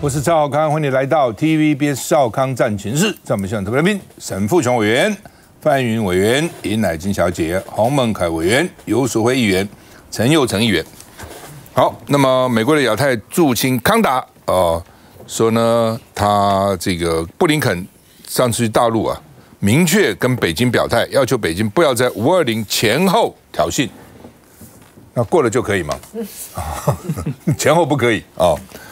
我是赵少康，欢迎你来到 TVBS 少康战情室。在我们现场特别来宾，沈富雄委员、范云委员、尹乃菁小姐、洪孟凯委员、游淑慧议员、陈佑成议员。好，那么美国的亚太驻青康达说呢，他这个布林肯上次去大陆啊，明确跟北京表态，要求北京不要在520前后挑衅。那过了就可以吗？前后不可以啊。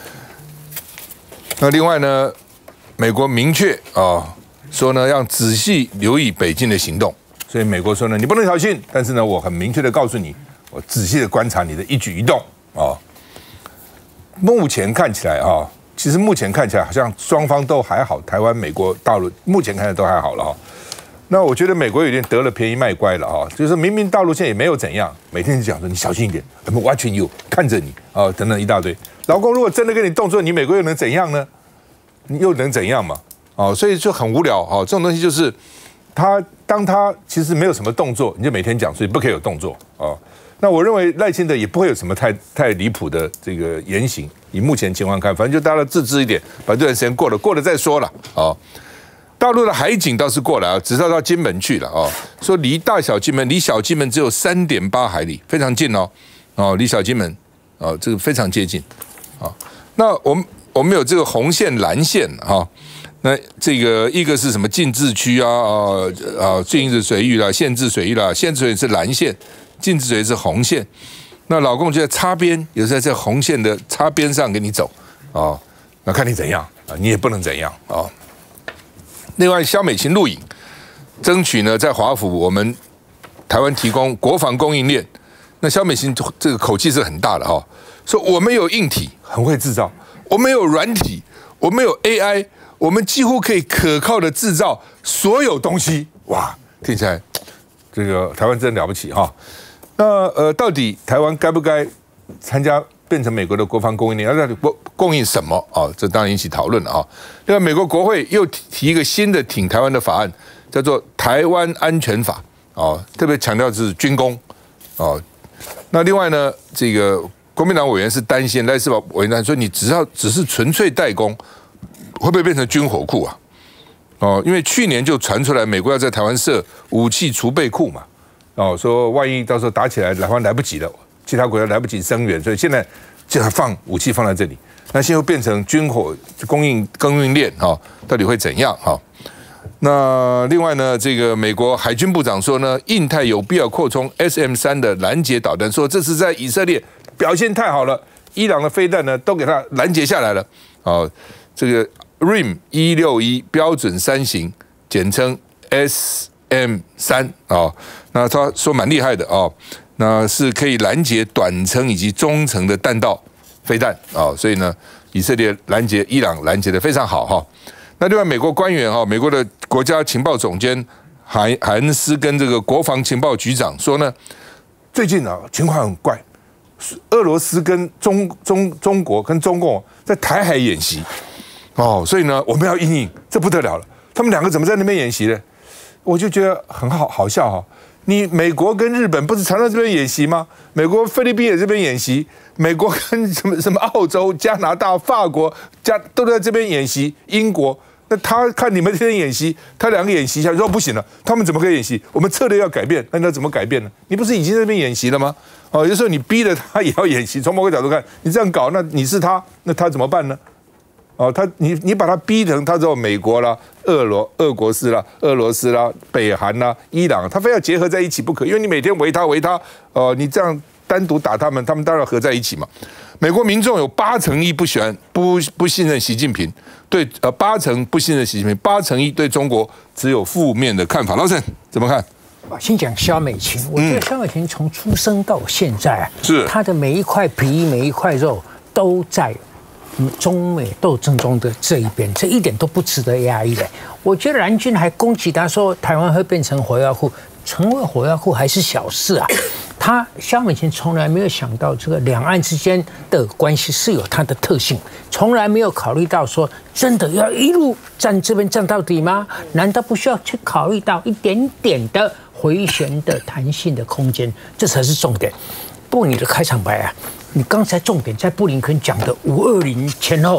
那另外呢，美国明确说呢，要仔细留意北京的行动。所以美国说呢，你不能挑衅，但是呢，我很明确的告诉你，我仔细的观察你的一举一动啊。目前看起来其实目前看起来好像双方都还好，台湾、美国、大陆目前看起来都还好了那我觉得美国有点得了便宜卖乖了就是明明大陆现在也没有怎样，每天就讲说你小心一点 ，I'm watching you， 看着你等等一大堆。老公如果真的跟你动作，你美国又能怎样呢？你又能怎样嘛？所以就很无聊这种东西就是当他其实没有什么动作，你就每天讲，所以不可以有动作那我认为赖清德也不会有什么太离谱的这个言行，以目前情况看，反正就大家自制一点，把这段时间过了再说了大陆的海警倒是过来直到金门去了说离小金门只有3.8海里，非常近离小金门这个非常接近那我们有这个红线、蓝线那这个一个是什么禁制区禁止水域啦、限制水域啦，限制水域是蓝线，禁止水域是红线。那老共就在擦边，有时候在红线的擦边上给你走那看你怎样你也不能怎样另外，萧美琴录影，争取呢在华府我们台湾提供国防供应链。那萧美琴这个口气是很大的说我们有硬体，很会制造；我们有软体，我们有 AI， 我们几乎可以可靠的制造所有东西。哇，听起来这个台湾真了不起那到底台湾该不该参加？变成美国的国防供应链，要供应什么这当然引起讨论了另外，美国国会又提一个新的挺台湾的法案，叫做《台湾安全法》特别强调是军工那另外呢，这个国民党委员是担心赖世宝委员说，你只是纯粹代工，会不会变成军火库因为去年就传出来，美国要在台湾设武器储备库嘛说万一到时候打起来，台湾来不及了。其他国家来不及增援，所以现在就要放武器放在这里。那现在变成军火供应链到底会怎样那另外呢，这个美国海军部长说呢，印太有必要扩充 SM-3的拦截导弹，说这是在以色列表现太好了，伊朗的飞弹呢都给它拦截下来了这个 RIM 161标准3型，简称 SM-3那他说蛮厉害的那是可以拦截短程以及中程的弹道飞弹所以呢，以色列拦截伊朗拦截的非常好那另外，美国官员美国的国家情报总监海恩斯跟这个国防情报局长说呢，最近情况很怪，俄罗斯跟中国跟中共在台海演习所以呢，我们要因应，这不得了了，他们两个怎么在那边演习呢？我就觉得很好笑你美国跟日本不是常在这边演习吗？美国菲律宾也这边演习，美国跟什么澳洲、加拿大、法国都在这边演习，英国。那他看你们这边演习，他两个演习一下说不行了，他们怎么可以演习？我们策略要改变，那你要怎么改变呢？你不是已经在那边演习了吗？有时候你逼着他也要演习，从某个角度看，你这样搞，那你是他，那他怎么办呢？你把他逼成他之后，美国啦、俄国斯啦、俄罗斯啦、北韩啦、伊朗，他非要结合在一起不可，因为你每天围他，你这样单独打他们当然合在一起嘛。美国民众有81%不信任习近平，对8%不信任习近平，81%对中国只有负面的看法。老沈怎么看？ 先讲萧美琴，我觉得萧美琴从出生到现在， 是她的每一块皮、每一块肉都在中美斗争中的这一边，这一点都不值得压抑的。我觉得蓝军还攻击他说台湾会变成火药库，成为火药库还是小事萧美琴从来没有想到这个两岸之间的关系是有它的特性，从来没有考虑到说真的要一路站这边站到底吗？难道不需要去考虑到一点点的回旋的弹性的空间？这才是重点。不过你的开场白你刚才重点在布林肯讲的520前后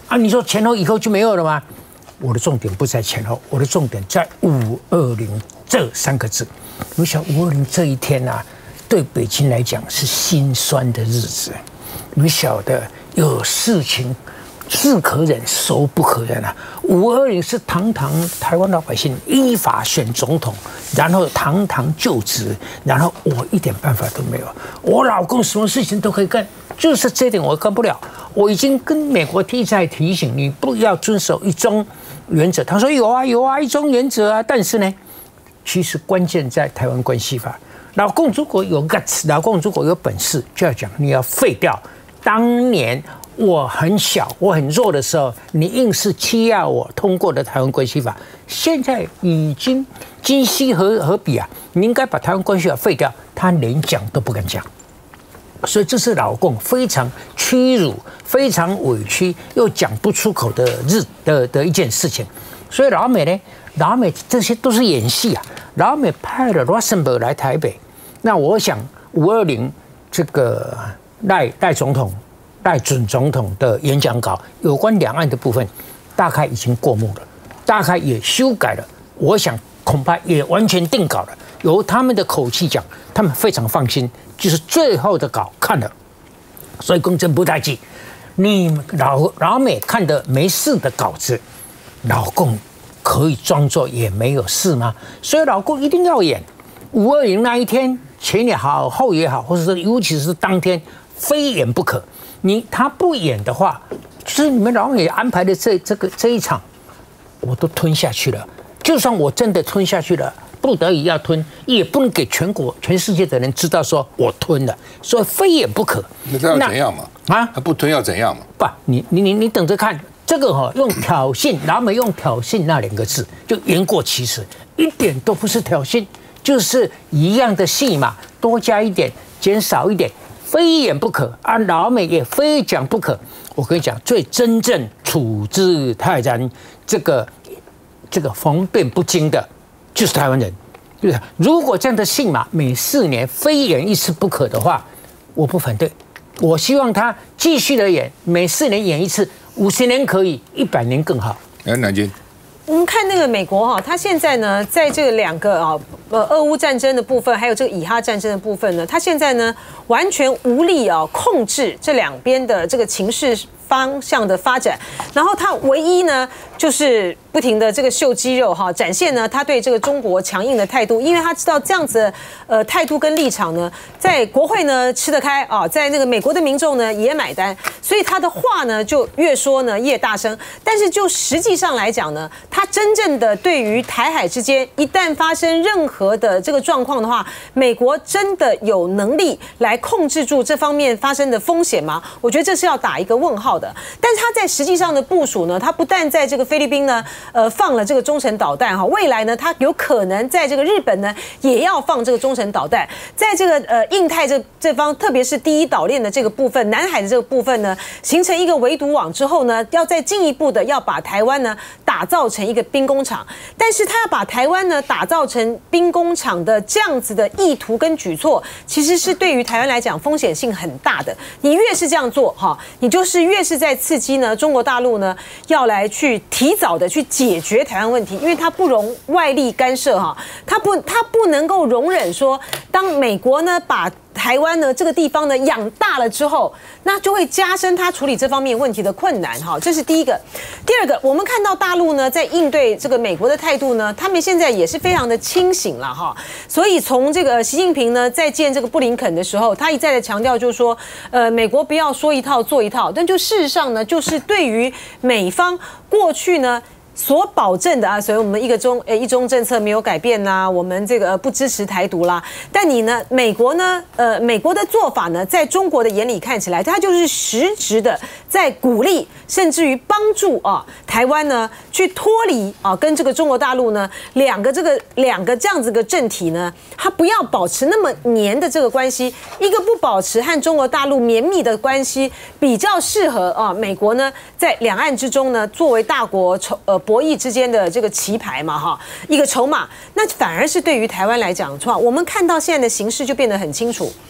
啊，你说前后以后就没有了吗？我的重点不在前后，我的重点在520这3个字。你想520这一天啊，对北京来讲是心酸的日子。你晓得有事情是可忍，孰不可忍啊！520是堂堂台湾老百姓依法选总统，然后堂堂就职，然后我一点办法都没有。我老公什么事情都可以干，就是这点我干不了。我已经跟美国一再提醒你，不要遵守一中原则。他说有啊，一中原则啊。但是呢，其实关键在台湾关系法。老共如果有 guts， 老共如果有本事，就要讲你要废掉当年我很小、我很弱的时候，你硬是欺压我通过的台湾关系法，现在已经今夕何彼啊？你应该把台湾关系法废掉，他连讲都不敢讲。所以这是老共非常屈辱、非常委屈又讲不出口的一件事情。所以老美呢，老美这些都是演戏啊。老美派了 Rosenberg 来台北，那我想520这个赖总统、赖准总统的演讲稿，有关两岸的部分，大概已经过目了，大概也修改了。我想恐怕也完全定稿了。由他们的口气讲，他们非常放心，就是最后的稿看了，所以公正不待见。你老美看的没事的稿子，老共可以装作也没有事吗？所以老共一定要演520那一天，前也好，后也好，或者说尤其是当天，非演不可。他不演的话，就是你们老美安排的这一场，我都吞下去了。就算我真的吞下去了，不得已要吞，也不能给全世界的人知道说我吞了，所以非演不可。 那这要怎样嘛？啊，他不吞要怎样嘛？ 不，你等着看。这个用挑衅，老美用挑衅那2个字就言过其实，一点都不是挑衅，就是一样的戏嘛，多加一点，减少一点，非演不可啊！老美也非讲不可。我跟你讲，最真正处之泰然，这个逢变不惊的，就是台湾人。对不对？如果这样的戏码每4年非演一次不可的话，我不反对。我希望他继续的演，每4年演一次。50年可以，100年更好。 南京， 我们看那个美国哈，他现在呢，在这个2个俄乌战争的部分，还有这个以哈战争的部分呢，他现在呢完全无力控制这两边的这个情势方向的发展，然后他唯一呢就是不停的这个秀肌肉展现呢他对这个中国强硬的态度，因为他知道这样子态度跟立场呢，在国会呢吃得开在那个美国的民众呢也买单，所以他的话呢就越说呢越大声。但是就实际上来讲呢，他真正的对于台海之间一旦发生任何的这个状况的话，美国真的有能力来控制住这方面发生的风险吗？我觉得这是要打一个问号的。但是他在实际上的部署呢，他不但在这个菲律宾呢放了这个中程导弹未来呢他有可能在这个日本呢也要放这个中程导弹，在这个印太这方，特别是第一岛链的这个部分，南海的这个部分呢，形成一个围堵网之后呢，要再进一步的要把台湾呢打造成一个兵工厂。但是他要把台湾呢打造成兵工厂的这样子的意图跟举措，其实是对于台湾来讲风险性很大的。你越是这样做你就是越是在刺激呢中国大陆呢要来去提早的去解决台湾问题，因为它不容外力干涉它不能够容忍说，当美国呢把台湾呢这个地方呢养大了之后，那就会加深他处理这方面问题的困难这是第一个。第二个，我们看到大陆呢在应对这个美国的态度呢，他们现在也是非常的清醒了所以从这个习近平呢在见这个布林肯的时候，他一再的强调就是说，美国不要说一套做一套，但就事实上呢，就是对于美方过去呢所保证的所以我们一中政策没有改变啦，我们这个不支持台独啦。但你呢，美国的做法呢，在中国的眼里看起来，它就是实质的在鼓励，甚至于帮助台湾呢去脱离跟这个中国大陆呢两个这样子的政体呢，它不要保持那么黏的这个关系，一个不保持和中国大陆绵密的关系，比较适合美国呢在两岸之中呢作为大国博弈之间的这个棋牌嘛一个筹码，那反而是对于台湾来讲的话，我们看到现在的形势就变得很清楚。大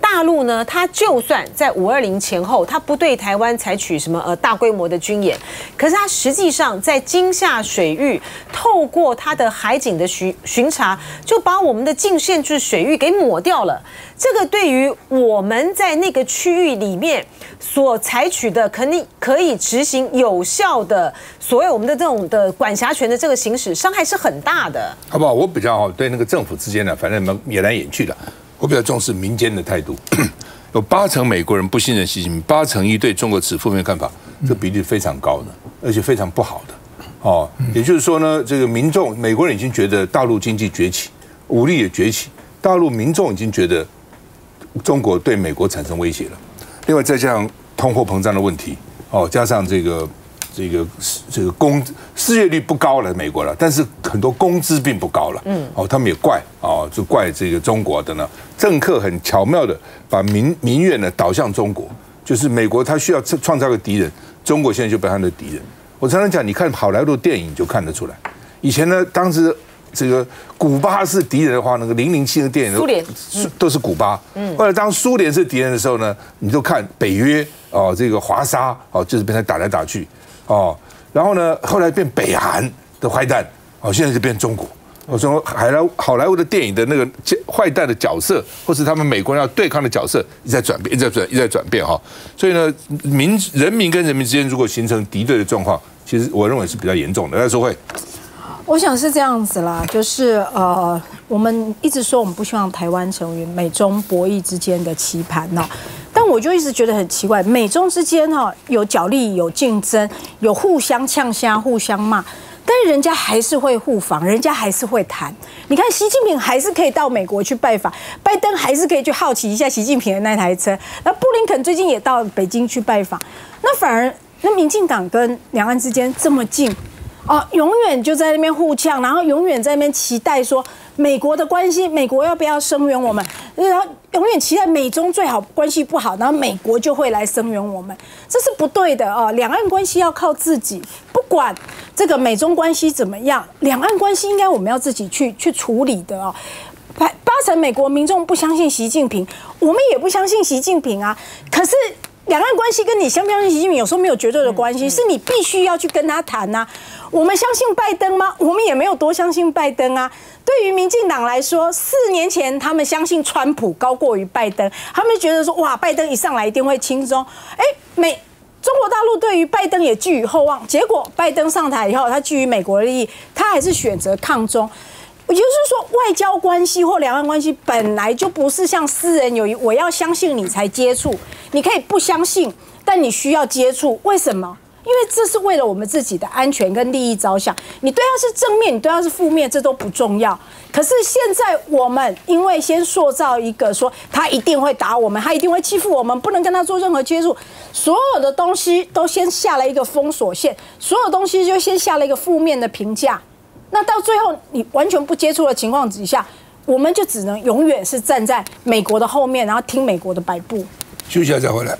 大陆呢，它就算在520前后，它不对台湾采取什么大规模的军演，可是它实际上在金厦水域，透过它的海警的巡查，就把我们的禁限制水域给抹掉了。这个对于我们在那个区域里面所采取的可以执行有效的所谓我们的这种的管辖权的这个行使，伤害是很大的，好不好？我比较对那个政府之间呢，反正演来演去的，我比较重视民间的态度。有80%美国人不信任习近平，81%对中国持负面看法，这比例非常高的，而且非常不好的。哦，也就是说呢，这个民众美国人已经觉得大陆经济崛起，武力也崛起，大陆民众已经觉得中国对美国产生威胁了。另外再加上通货膨胀的问题，哦，加上这个失业率不高了，美国了，但是很多工资并不高了，哦，他们也怪哦，就怪这个中国的呢，政客很巧妙的把民怨呢导向中国，就是美国他需要创造个敌人，中国现在就变他的敌人。我常常讲，你看好莱坞电影就看得出来，以前呢，当时这个古巴是敌人的话，那个007的电影苏联都是古巴，后来当苏联是敌人的时候呢，你就看北约哦，这个华沙哦，就是被他打来打去。哦，然后呢，后来变北韩的坏蛋，哦，现在就变中国。我说好莱坞的电影的那个坏蛋的角色，或是他们美国人要对抗的角色，一直在转变，一直在转变哈。所以呢，人民跟人民之间如果形成敌对的状况，其实我认为是比较严重的。来说会， 我想是这样子啦，就是我们一直说我们不希望台湾成为美中博弈之间的棋盘呢。但我就一直觉得很奇怪，美中之间有角力、有竞争、有互相呛虾、互相骂，但是人家还是会互访，人家还是会谈。你看，习近平还是可以到美国去拜访，拜登还是可以去好奇一下习近平的那台车，那布林肯最近也到北京去拜访，那反而那民进党跟两岸之间这么近。永远就在那边互呛，然后永远在那边期待说美国的关系，美国要不要声援我们？然后永远期待美中最好关系不好，然后美国就会来声援我们，这是不对的哦。两岸关系要靠自己，不管这个美中关系怎么样，两岸关系应该我们要自己去处理的哦。80%美国民众不相信习近平，我们也不相信习近平啊。可是两岸关系跟你相不相信习近平有时候没有绝对的关系，是你必须要去跟他谈啊。我们相信拜登吗？我们也没有多相信拜登啊。对于民进党来说，4年前他们相信川普高过于拜登，他们觉得说哇，拜登一上来一定会轻松。中国大陆对于拜登也寄予厚望，结果拜登上台以后，他基于美国的利益，他还是选择抗中。也就是说，外交关系或两岸关系本来就不是像私人友谊，我要相信你才接触，你可以不相信，但你需要接触。为什么？因为这是为了我们自己的安全跟利益着想。你对他是正面，你对他是负面，这都不重要。可是现在我们因为先塑造一个说他一定会打我们，他一定会欺负我们，不能跟他做任何接触，所有的东西都先下了一个封锁线，所有东西就先下了一个负面的评价。那到最后，你完全不接触的情况之下，我们就只能永远是站在美国的后面，然后听美国的摆布。 休息一下再回来。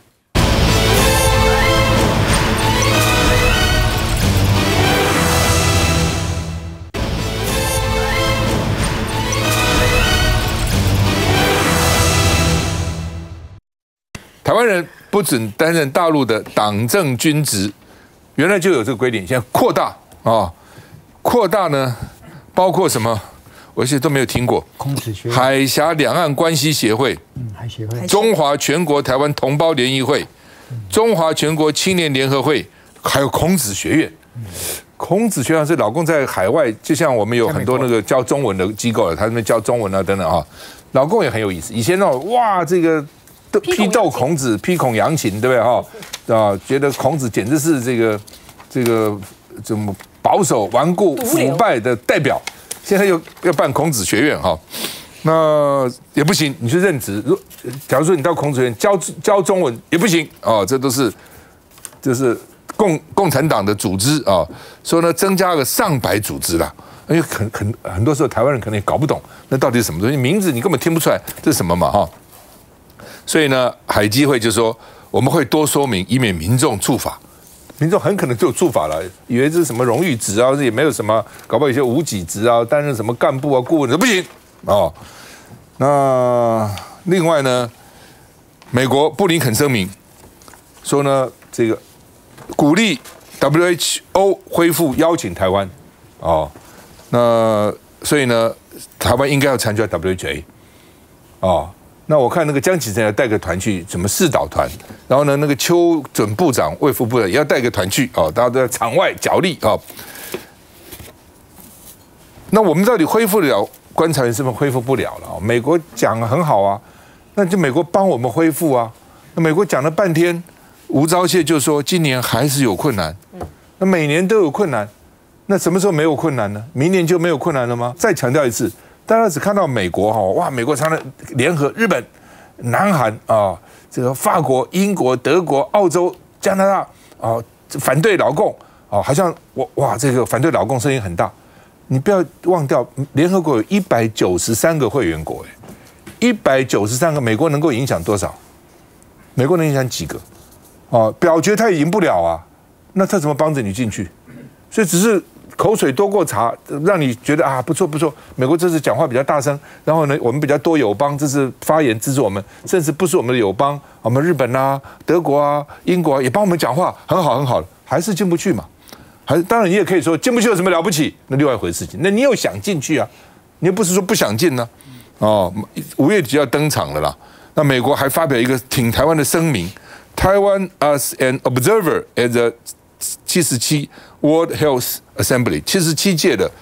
台湾人不准担任大陆的党政军职，原来就有这个规定，现在扩大啊。扩大呢，包括什么？我现在都没有听过。 孔子学院、 海峡两岸关系协会、 海协会、 中华全国台湾同胞联谊会、中华全国青年联合会，还有孔子学院。孔子学院是老公在海外，就像我们有很多那个教中文的机构了，他们教中文啊等等啊。老公也很有意思，以前哦，哇，这个批斗孔子、批孔扬秦，对不对哈？觉得孔子简直是这个怎么？保守、顽固、腐败的代表，现在又要办孔子学院哈，那也不行，你去任职。假如说你到孔子学院教中文也不行哦，这都是共产党的组织啊，所以呢增加了上百组织啦。因为很多时候台湾人可能也搞不懂那到底是什么东西，名字你根本听不出来这是什么嘛哈。所以呢，海基会就说我们会多说明，以免民众触法。民众很可能就有触法了，以为这是什么荣誉职啊，也没有什么，搞不好有些无给职啊，担任什么干部啊、顾问都不行哦。那另外呢，美国布林肯声明说呢，这个鼓励 WHO 恢复邀请台湾，哦，那所以呢，台湾应该要参加 WHA， 哦。那我看那个江启臣要带个团去，什么视导团，然后呢，那个邱准部长、卫福部长也要带个团去，哦，大家都在场外角力啊。那我们到底恢复得了观察员是不是恢复不了了？美国讲很好啊，那就美国帮我们恢复啊。那美国讲了半天，吴钊燮就说今年还是有困难，那每年都有困难，那什么时候没有困难呢？明年就没有困难了吗？再强调一次。大家只看到美国哈，哇，美国常常联合日本、南韩啊，这个法国、英国、德国、澳洲、加拿大啊，反对劳共啊，好像哇，这个反对劳共声音很大。你不要忘掉，联合国有193个会员国，193个，美国能够影响多少？美国能影响几个？哦，表决他也赢不了啊，那他怎么帮着你进去？所以只是。口水多过茶，让你觉得啊不错不错，美国这次讲话比较大声，然后呢我们比较多友邦，这次发言支持我们，甚至不是我们的友邦，我们日本啊、德国啊、英国啊也帮我们讲话，很好很好，还是进不去嘛？还是当然你也可以说进不去有什么了不起，那另外一回事情，那你又想进去啊，你又不是说不想进呢、啊？哦，5月底要登场了啦，那美国还发表一个挺台湾的声明，台湾 as an observer at the 77 World Health Assembly 77届的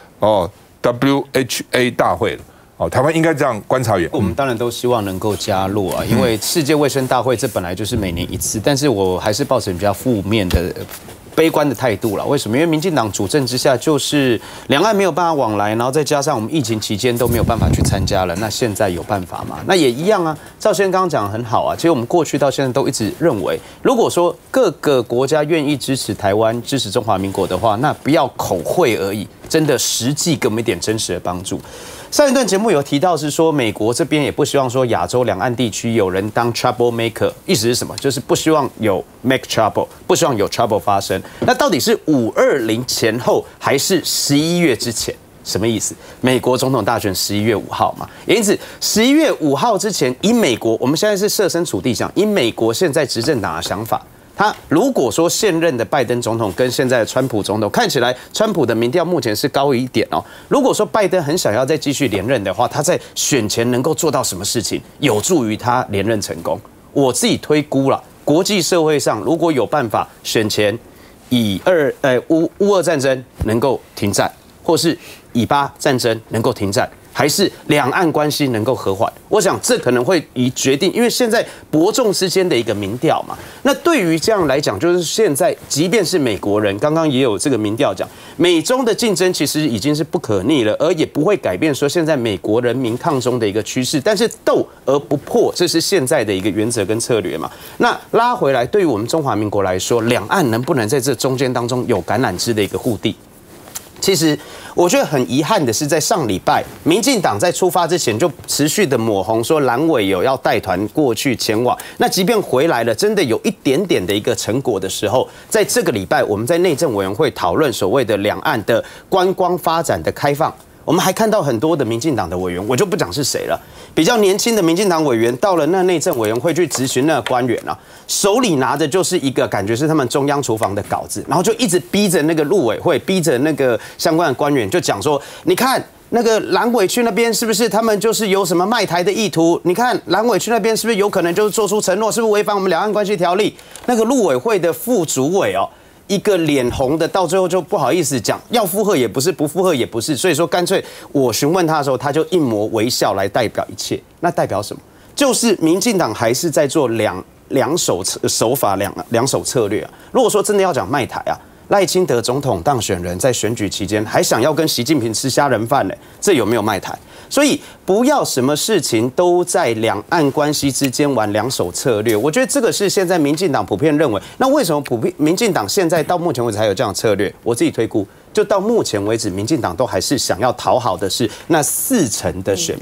WHA 大会了。哦，台湾应该这样观察员。 我们当然都希望能够加入啊，因为世界卫生大会这本来就是每年一次，但是我还是抱持比较负面的。悲观的态度了，为什么？因为民进党主政之下，就是两岸没有办法往来，然后再加上我们疫情期间都没有办法去参加了。那现在有办法吗？那也一样啊。赵先生刚刚讲得很好啊，其实我们过去到现在都一直认为，如果说各个国家愿意支持台湾、支持中华民国的话，那不要口惠而已，真的实际给我们一点真实的帮助。上一段节目有提到是说，美国这边也不希望说亚洲两岸地区有人当 trouble maker， 意思是什么？就是不希望有 make trouble， 不希望有 trouble 发生。那到底是520前后，还是11月之前？什么意思？美国总统大选11月5号嘛，也因此11月5号之前，以美国，我们现在是设身处地想，以美国现在执政党的想法。他如果说现任的拜登总统跟现在的川普总统看起来，川普的民调目前是高一点哦。如果说拜登很想要再继续连任的话，他在选前能够做到什么事情，有助于他连任成功？我自己推估了，国际社会上如果有办法选前以乌俄战争能够停战，或是以巴战争能够停战。还是两岸关系能够和缓，我想这可能会以决定，因为现在伯仲之间的一个民调嘛。那对于这样来讲，就是现在即便是美国人，刚刚也有这个民调讲，美中的竞争其实已经是不可逆了，而也不会改变说现在美国人民抗中的一个趋势。但是斗而不破，这是现在的一个原则跟策略嘛。那拉回来，对于我们中华民国来说，两岸能不能在这中间当中有橄榄枝的一个护地？其实我觉得很遗憾的是，在上礼拜，民进党在出发之前就持续的抹红，说蓝委有要带团过去前往。那即便回来了，真的有一点点的一个成果的时候，在这个礼拜，我们在内政委员会讨论所谓的两岸的观光发展的开放。我们还看到很多的民进党的委员，我就不讲是谁了，比较年轻的民进党委员到了那内政委员会去质询那个官员啊，手里拿的就是一个感觉是他们中央厨房的稿子，然后就一直逼着那个陆委会，逼着那个相关的官员，就讲说，你看那个蓝委去那边是不是他们就是有什么卖台的意图？你看蓝委去那边是不是有可能就是做出承诺，是不是违反我们两岸关系条例？那个陆委会的副主委哦。一个脸红的，到最后就不好意思讲，要附和也不是，不附和也不是，所以说干脆我询问他的时候，他就一抹微笑来代表一切。那代表什么？就是民进党还是在做两手手法两手策略啊。如果说真的要讲卖台啊，赖清德总统当选人在选举期间还想要跟习近平吃虾仁饭呢，这有没有卖台？所以不要什么事情都在两岸关系之间玩两手策略，我觉得这个是现在民进党普遍认为。那为什么民进党现在到目前为止还有这样的策略？我自己推估，就到目前为止，民进党都还是想要讨好的是那4成的选民，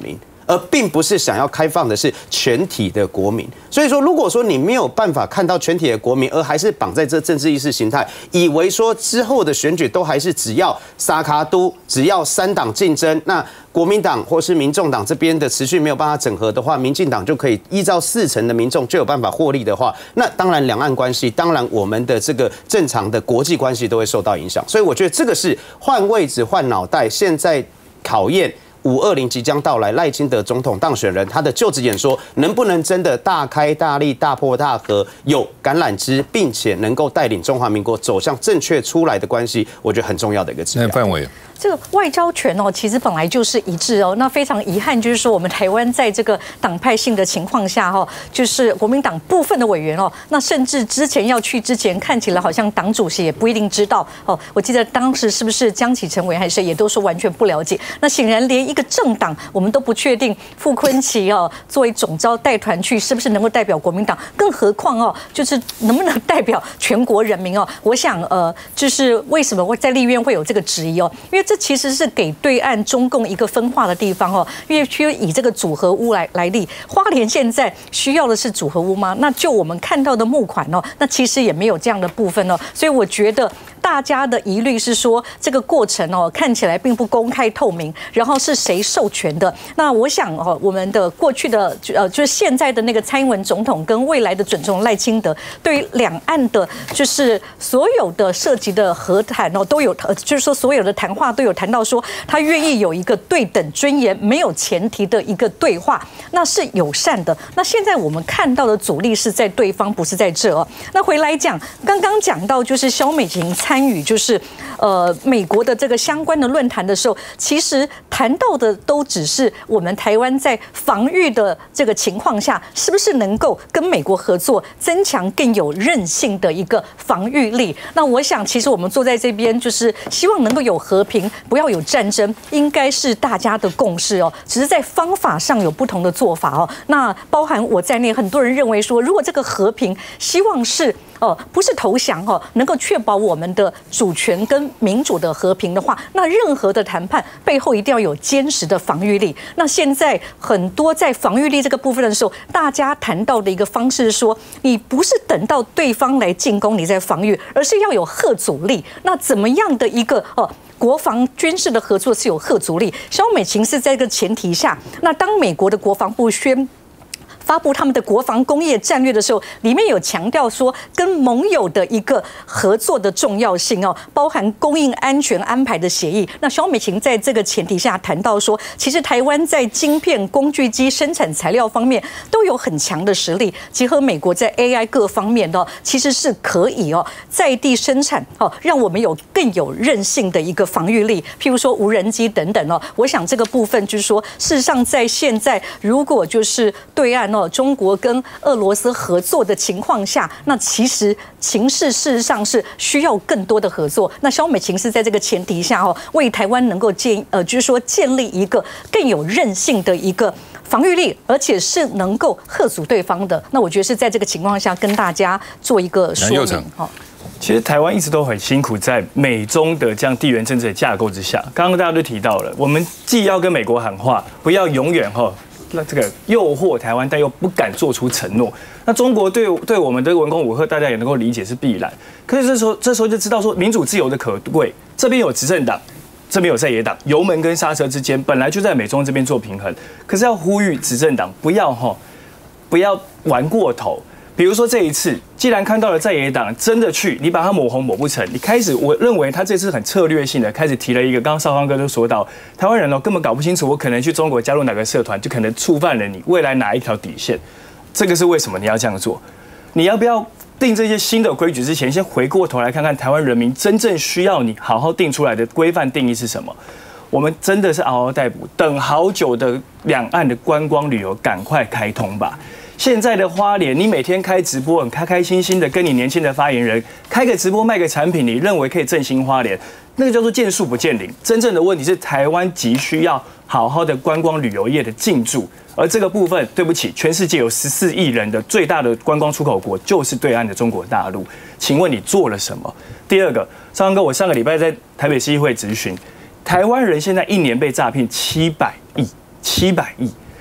而并不是想要开放的是全体的国民。所以说，如果说你没有办法看到全体的国民，而还是绑在这政治意识形态，以为说之后的选举都还是只要沙卡都，只要3党竞争，那国民党或是民众党这边的持续没有办法整合的话，民进党就可以依照40%的民众就有办法获利的话，那当然两岸关系，当然我们的这个正常的国际关系都会受到影响。所以我觉得这个是换位置、换脑袋，现在考验520即将到来，赖清德总统当选人他的就职演说能不能真的大开大利、大破大合，有橄榄枝，并且能够带领中华民国走向正确出来的关系，我觉得很重要的一个指标。 范围。 这个外交权哦，其实本来就是一致哦。那非常遗憾，就是说我们台湾在这个党派性的情况下哈，就是国民党部分的委员哦，那甚至之前要去之前，看起来好像党主席也不一定知道哦。我记得当时是不是江启臣委员还是谁也都说完全不了解。那显然连一个政党我们都不确定，傅昆萁哦作为总召带团去，是不是能够代表国民党？更何况哦，就是能不能代表全国人民哦？我想就是为什么会在立院会有这个质疑哦？因为这其实是给对岸中共一个分化的地方哦，因为需以这个组合屋来立。花莲现在需要的是组合屋吗？那就我们看到的募款哦，那其实也没有这样的部分哦，所以我觉得大家的疑虑是说这个过程哦看起来并不公开透明，然后是谁授权的？那我想哦，我们的过去的就是现在的那个蔡英文总统跟未来的准总统赖清德，对于两岸的，就是所有的涉及的和谈哦，都有就是说所有的谈话都有谈到说，他愿意有一个对等尊严、没有前提的一个对话，那是友善的。那现在我们看到的阻力是在对方，不是在这哦。那回来讲，刚刚讲到就是萧美琴参与就是美国的这个相关的论坛的时候，其实谈到的都只是我们台湾在防御的这个情况下，是不是能够跟美国合作，增强更有韧性的一个防御力。那我想，其实我们坐在这边，就是希望能够有和平，不要有战争，应该是大家的共识哦。只是在方法上有不同的做法哦。那包含我在内，很多人认为说，如果这个和平希望是不是投降哦，能够确保我们的主权跟民主的和平的话，那任何的谈判背后一定要有坚实的防御力。那现在很多在防御力这个部分的时候，大家谈到的一个方式是说，你不是等到对方来进攻你再防御，而是要有嚇阻力。那怎么样的一个国防军事的合作是有嚇阻力？萧美琴是在这个前提下，那当美国的国防部发布他们的国防工业战略的时候，里面有强调说跟盟友的一个合作的重要性哦，包含供应安全安排的协议。那萧美琴在这个前提下谈到说，其实台湾在晶片、工具机生产材料方面都有很强的实力，结合美国在 AI 各方面的，其实是可以在地生产让我们有更有韧性的一个防御力，譬如说无人机等等我想这个部分就是说，事实上在现在如果就是对岸中国跟俄罗斯合作的情况下，那其实情势事实上是需要更多的合作。那萧美琴是在这个前提下为台湾能够就是说建立一个更有韧性的一个防御力，而且是能够嚇阻对方的。那我觉得是在这个情况下跟大家做一个说明。 其实台湾一直都很辛苦，在美中的这样地缘政治的架构之下，刚刚大家都提到了，我们既要跟美国喊话，不要永远那这个诱惑台湾，但又不敢做出承诺。那中国对我们的文攻武吓，大家也能够理解是必然。可是这时候就知道说，民主自由的可贵，这边有执政党，这边有在野党，油门跟刹车之间本来就在美中这边做平衡。可是要呼吁执政党不要玩过头。比如说这一次，既然看到了在野党真的去，你把它抹红抹不成，你开始，我认为他这次很策略性的开始提了一个，刚刚少康哥都说到，台湾人根本搞不清楚，我可能去中国加入哪个社团，就可能触犯了你未来哪一条底线。这个是为什么你要这样做？你要不要定这些新的规矩之前，先回过头来看看台湾人民真正需要你好好定出来的规范定义是什么？我们真的是嗷嗷待哺，等好久的两岸的观光旅游，赶快开通吧！现在的花莲，你每天开直播，很开开心心的跟你年轻的发言人开个直播卖个产品，你认为可以振兴花莲，那个叫做见树不见林。真正的问题是台湾急需要好好的观光旅游业的进驻，而这个部分，对不起，全世界有14亿人的最大的观光出口国就是对岸的中国大陆，请问你做了什么？第二个，少康哥，我上个礼拜在台北市议会质询，台湾人现在一年被诈骗700亿，700亿。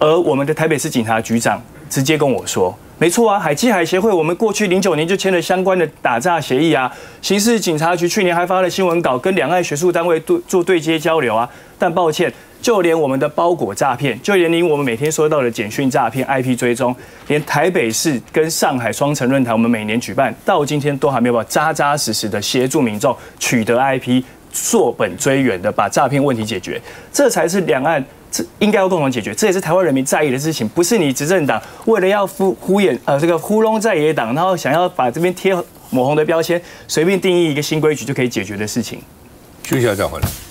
而我们的台北市警察局长直接跟我说，没错啊，海基海协会我们过去09年就签了相关的打诈协议啊，刑事警察局去年还发了新闻稿跟两岸学术单位做对接交流啊，但抱歉。就连我们的包裹诈骗，就连我们每天收到的简讯诈骗、IP 追踪，连台北市跟上海双城论坛，我们每年举办，到今天都还没有扎扎实实的协助民众取得 IP， 溯本追源的把诈骗问题解决，这才是两岸应该要共同解决，这也是台湾人民在意的事情，不是你执政党为了要这个糊弄在野党，然后想要把这边贴抹红的标签，随便定义一个新规矩就可以解决的事情。 休息一下再回来。